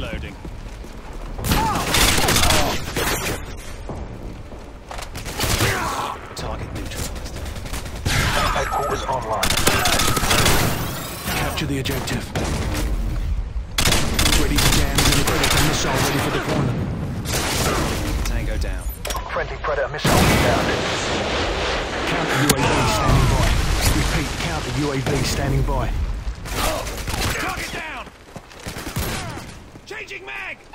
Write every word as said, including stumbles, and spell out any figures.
Reloading. Target neutralized. Headquarters online. Capture the objective. Ready to jam to the Predator missile ready for deployment. Tango down. Friendly Predator missile down. Counter U A V standing by. Repeat, counter U A V standing by. Target down! Changing mag!